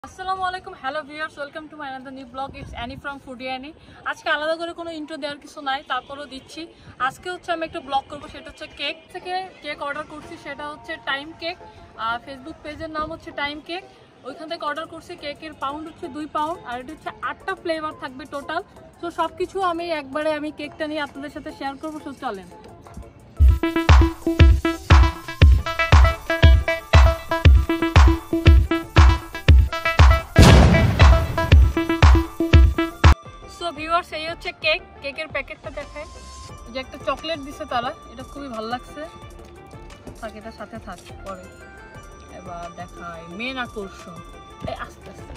আসসালামু আলাইকুম, hello viewers, welcome to my another new blog. It's Annie from foodie Annie. আজকে আলাদা করে কোনো ইন্ট্রো দেওয়ার কিছু নাই, তারপরেও দিচ্ছি। আজকে হচ্ছে আমি একটা ব্লগ করবো, সেটা হচ্ছে কেক থেকে কেক অর্ডার করছি, সেটা হচ্ছে টাইম কেক। ফেসবুক পেজের নাম হচ্ছে টাইম কেক। ওইখান থেকে অর্ডার করছি। কেকের পাউন্ড হচ্ছে 2 পাউন্ড, আর এটা হচ্ছে 8টা ফ্লেভার থাকবে টোটাল। তো সব কিছু আমি কেকটা নিয়ে আপনাদের সাথে শেয়ার করবো। সো চলেন। ভিউয়ার্স, এই হচ্ছে কেকের প্যাকেটটা দেখায়, যে একটা চকলেট দিছে তারা, এটা খুবই ভালো লাগছে। থাক, এটা সাথে থাক, পরে এবার দেখায় মেন আকর্ষণ। এই আস্তে আস্তে,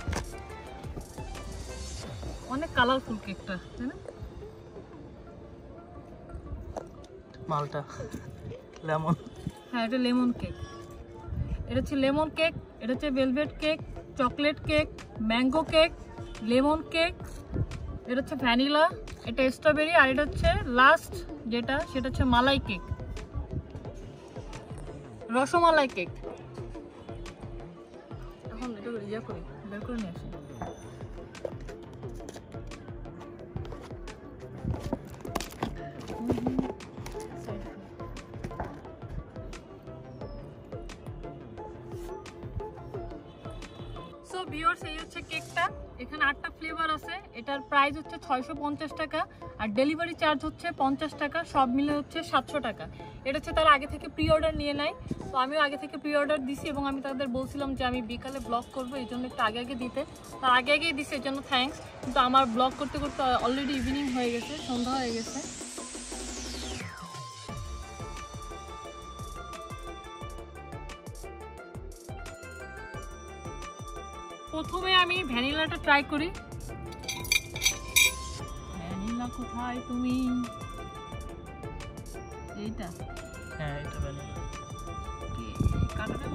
অনেক কালারফুল কেকটা, তাই না? মালটা লেমন, হ্যাঁ, এটা লেমন কেক। এটা হচ্ছে লেমন কেক, এটা হচ্ছে velvet cake, chocolate cake, mango cake, lemon cake, এটা হচ্ছে ভ্যানিলা, এটা স্ট্রবেরি, আর এটা হচ্ছে লাস্ট যেটা, সেটা হচ্ছে মালাই কেক, রসমালাই কেক। এখন এটা করি, বের করে নিয়ে আসি। সো ভিউয়ার্স, এই হচ্ছে কেকটা। এখানে 8টা ফ্লেভার আছে। এটার প্রাইস হচ্ছে 650 টাকা, আর ডেলিভারি চার্জ হচ্ছে 50 টাকা। সব মিলে হচ্ছে 700 টাকা। এটা হচ্ছে তারা আগে থেকে প্রি অর্ডার নিয়ে নেয়। তো আমিও আগে থেকে প্রি অর্ডার দিছি, এবং আমি তাদের বলছিলাম যে আমি বিকালে ব্লগ করবো, এই জন্য একটু আগে দিতে। তার আগেই দিছে, এর জন্য থ্যাঙ্কস। কিন্তু আমার ব্লগ করতে করতে অলরেডি ইভিনিং হয়ে গেছে, সন্ধ্যা হয়ে গেছে। প্রথমে আমি ভ্যানিলাটা ট্রাই করি। ভ্যানিলা কোথায় তুমি? এইটা, হ্যাঁ এটা ভ্যানিলা। কাটাটা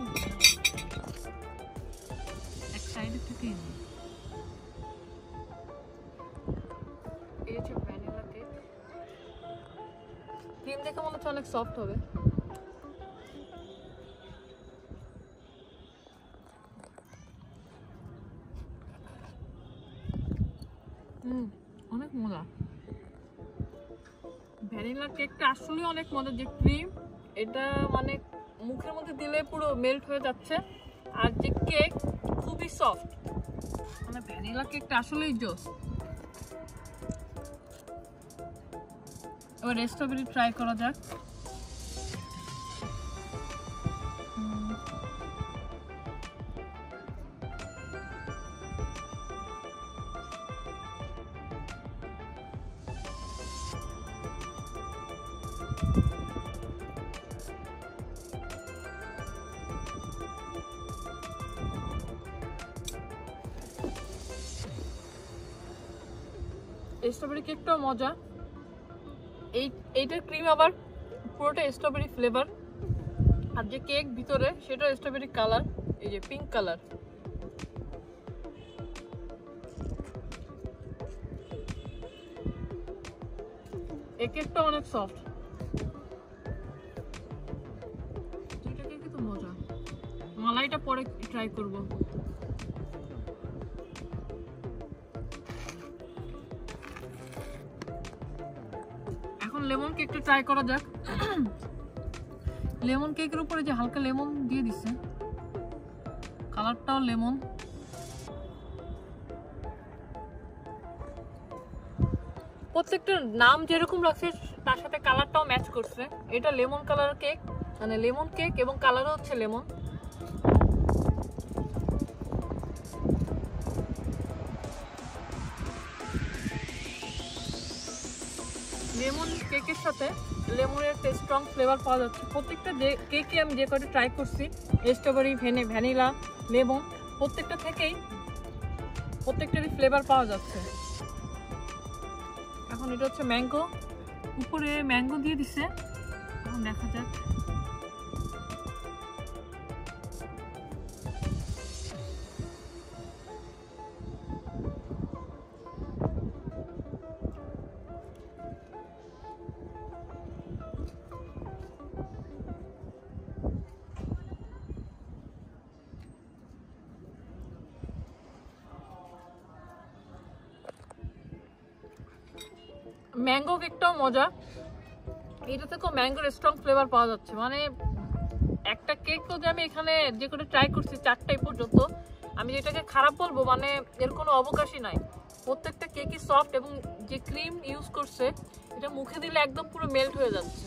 এক সাইডে থেকে এই হচ্ছে ভ্যানিলা কেক। ক্রিম দেখে মনে হচ্ছে অনেক সফট হবে। অনেক মজা। ভ্যানিলা কেকটা আসলে অনেক মজা। যে ক্রিম, এটা মানে মুখের মধ্যে দিলে পুরো মেল্ট হয়ে যাচ্ছে। আর যে কেক, খুবই সফট। মানে ভ্যানিলা কেকটা আসলেই জোস। এবার স্ট্রবেরি ট্রাই করা যাক। স্ট্রবেরি কেকটাও মজা। এইটার ক্রিম আবার পুরোটা স্ট্রবেরি ফ্লেভার, আর যে কেক ভিতরে সেটা স্ট্রবেরি কালার, এই যে পিঙ্ক কালার। এই কেকটা অনেক সফট। দুইটা কেকই তো মজা। মালাইটা পরে ট্রাই করব। এখন লেমন কেকটা ট্রাই করা যাক। লেমন কেকের উপরে যে হালকা লেমন দিয়ে দিচ্ছে, কালারটাও লেমন। প্রত্যেকটার নাম যেরকম রাখছে তার সাথে কালারটাও ম্যাচ করছে। এটা লেমন কালার কেক, মানে লেমন কেক, এবং কালারও হচ্ছে লেমন। লেমন কেকের সাথে লেমনের একটা স্ট্রং ফ্লেভার পাওয়া যাচ্ছে। প্রত্যেকটা কেকে আমি যে কটা ট্রাই করছি, স্ট্রবেরি, ভ্যানিলা, লেমন, প্রত্যেকটারই ফ্লেভার পাওয়া যাচ্ছে। এখন এটা হচ্ছে ম্যাঙ্গো, উপরে ম্যাঙ্গো দিয়ে দিছে। এখন দেখা যাক। ম্যাঙ্গো কেকটাও মজা, এটা থেকেও ম্যাঙ্গোর স্ট্রং ফ্লেভার পাওয়া যাচ্ছে। মানে একটা কেক তো যে আমি এখানে যে করে ট্রাই করছি 4টাই পর্যন্ত, আমি যেটাকে খারাপ বলবো মানে এর কোনো অবকাশই নাই। প্রত্যেকটা কেকই সফট এবং যে ক্রিম ইউজ করছে এটা মুখে দিলে একদম পুরো মেল্ট হয়ে যাচ্ছে।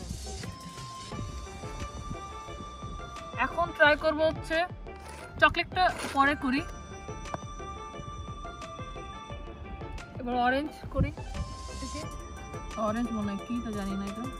এখন ট্রাই করব হচ্ছে চকলেটটা পরে করি, এবার অরেঞ্জ করি। অরেঞ্জ মনে হয় কি তো জানি না এটা।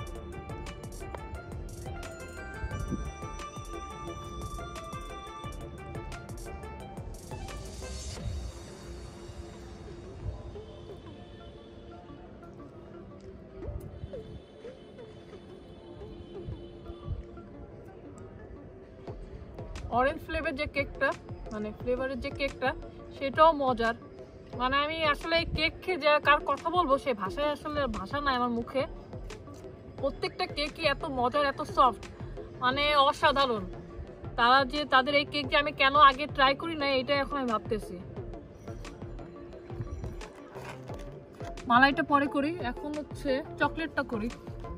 অরেঞ্জ ফ্লেভার যে কেকটা, মানে ফ্লেভারের যে কেকটা সেটাও মজার। মানে আমি আসলে এই কেক খেয়ে যে কার কথা বলবো সে ভাষায় আসলে ভাষা নাই আমার মুখে। প্রত্যেকটা কেকই এত মজার, এত সফট, মানে অসাধারণ। তারা যে তাদের এই কেক যে আমি কেন আগে ট্রাই করি না এটা এখন আমি ভাবতেছি। মালাইটা পরে করি, এখন হচ্ছে চকলেটটা করি।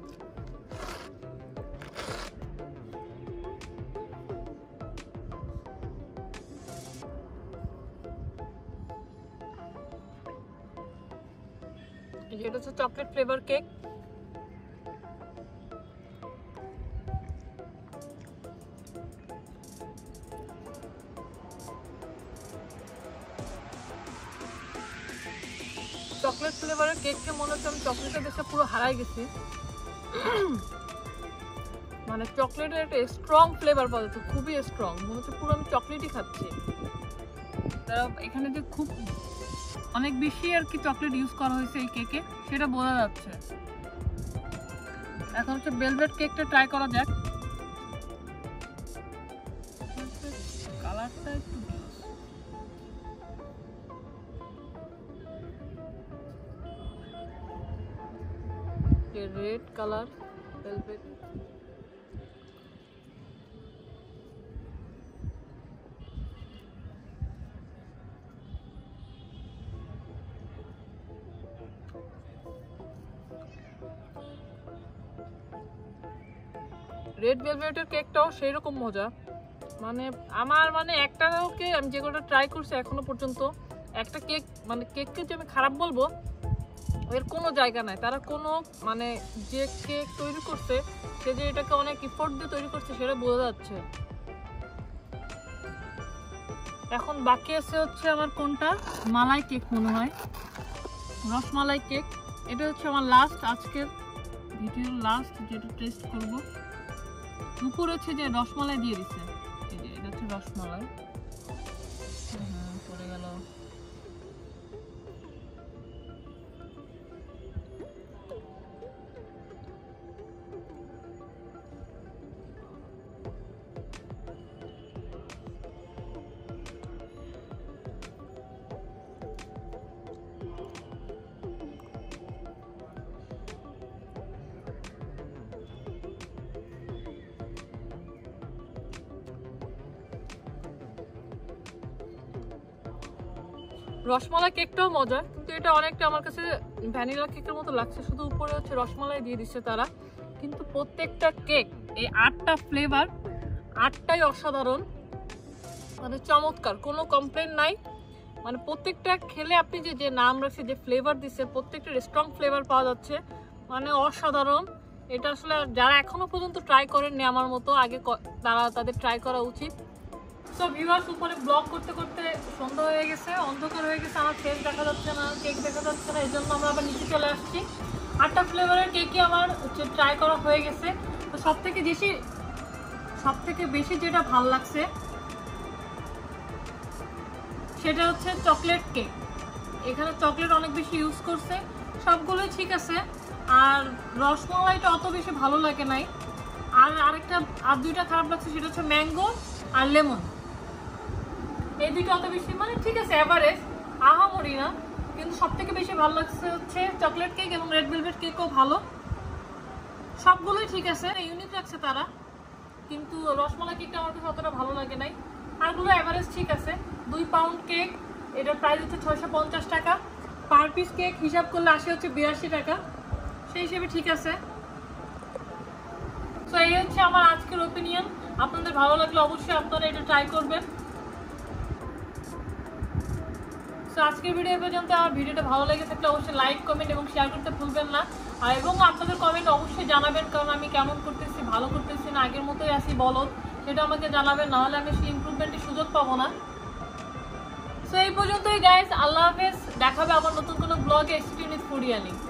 এটা হচ্ছে চকলেট ফ্লেভার কেক। চকলেট ফ্লেভারের কেককে মনে হচ্ছে আমি চকলেটের দেশে পুরো হারাই গেছি। মানে চকলেটের একটা স্ট্রং ফ্লেভার পাওয়া যাচ্ছে, খুবই স্ট্রং, মনে হচ্ছে পুরো আমি চকলেটই খাচ্ছি। তারা এখানে যে খুব অনেক বেশি আর কি চকলেট ইউজ করা হয়েছে এই কেকে সেটা বোঝা যাচ্ছে। এখন হচ্ছে ভেলভেট কেকটা ট্রাই করা যাক। কালারটা একটু রেড কালার ভেলভেট। রেড ভেলভেটের কেকটাও সেই রকম মজা। মানে আমার মানে একটাকে আমি যেগুলো ট্রাই করছি এখনো পর্যন্ত, একটা কেক মানে কেককে যে আমি খারাপ বলবো এর কোনো জায়গা নাই। তারা কোনো মানে যে কেক তৈরি করছে সে যে এটাকে অনেক এফোর্ট দিয়ে তৈরি করছে সেটা বোঝা যাচ্ছে। এখন বাকি আছে হচ্ছে আমার কোনটা, মালাই কেক মনে হয়, রসমালাই কেক। এটা হচ্ছে আমার লাস্ট, আজকের ভিডিওর লাস্ট যেটা টেস্ট করব। উপরে হচ্ছে যে রসমালাই দিয়ে দিচ্ছে, এই যে এটা হচ্ছে রসমালাই। পড়ে গেল। রসমালাই কেকটাও মজা, কিন্তু এটা অনেকটা আমার কাছে ভ্যানিলা কেকের মতো লাগছে, শুধু উপরে হচ্ছে রসমালাই দিয়ে দিচ্ছে তারা। কিন্তু প্রত্যেকটা কেক এই 8টা ফ্লেভার 8টাই অসাধারণ, মানে চমৎকার, কোনো কমপ্লেন নাই। মানে প্রত্যেকটা খেলে আপনি যে যে নাম রাখছে যে ফ্লেভার দিচ্ছে প্রত্যেকটা স্ট্রং ফ্লেভার পাওয়া যাচ্ছে, মানে অসাধারণ। এটা আসলে যারা এখনো পর্যন্ত ট্রাই করেননি আমার মতো আগে তারা তাদের ট্রাই করা উচিত। সো ভিউয়ার্স, উপরে ব্লগ করতে করতে সন্ধ্যা হয়ে গেছে, অন্ধকার হয়ে গেছে, আমার ফেস দেখা যাচ্ছে না, কেক দেখা যাচ্ছে না, এই জন্য আমরা আবার নিচে চলে আসছি। 8টা ফ্লেভারের কেকই আমার হচ্ছে ট্রাই করা হয়ে গেছে। তো সব থেকে বেশি যেটা ভাল লাগছে সেটা হচ্ছে চকলেট কেক। এখানে চকলেট অনেক বেশি ইউজ করছে, সবগুলোই ঠিক আছে। আর রসমালাইটা অত বেশি ভালো লাগে নাই। আর দুইটা খারাপ লাগছে, সেটা হচ্ছে ম্যাঙ্গো আর লেমন। এই দুইটা অত বেশি মানে ঠিক আছে, এভারেজ, আহামরি না। কিন্তু সব থেকে বেশি ভালো লাগছে হচ্ছে চকলেট কেক এবং রেড ভেলভেট কেকও ভালো, সবগুলোই ঠিক আছে, ইউনিক লাগছে তারা। কিন্তু রসমালাই কেকটা আমার কাছে অতটা ভালো লাগে নাই। আরগুলো এভারেজ ঠিক আছে। 2 পাউন্ড কেক, এটার প্রাইস হচ্ছে 650 টাকা। পার পিস কেক হিসাব করলে আসে হচ্ছে 82 টাকা, সেই হিসেবে ঠিক আছে। তো এই হচ্ছে আমার আজকের ওপিনিয়ন। আপনাদের ভালো লাগলে অবশ্যই আপনারা এটা ট্রাই করবেন। তো আজকের ভিডিও পর্যন্ত। আমার ভিডিওটা ভালো লেগে থাকলে অবশ্যই লাইক, কমেন্ট এবং শেয়ার করতে ভুলবেন না। আর এবং আপনাদের কমেন্ট অবশ্যই জানাবেন, কারণ আমি কেমন করতেছি, ভালো করতেছি না আগের মতোই আসি বলো, সেটা আমাকে জানাবেন, নাহলে আমি সেই ইমপ্রুভমেন্টের সুযোগ পাবো না। সো এই পর্যন্তই গাইস, আল্লাহ হাফেজ। দেখাবে আবার নতুন কোনো ব্লগে। Stay tuned with ফুডিয়ালি।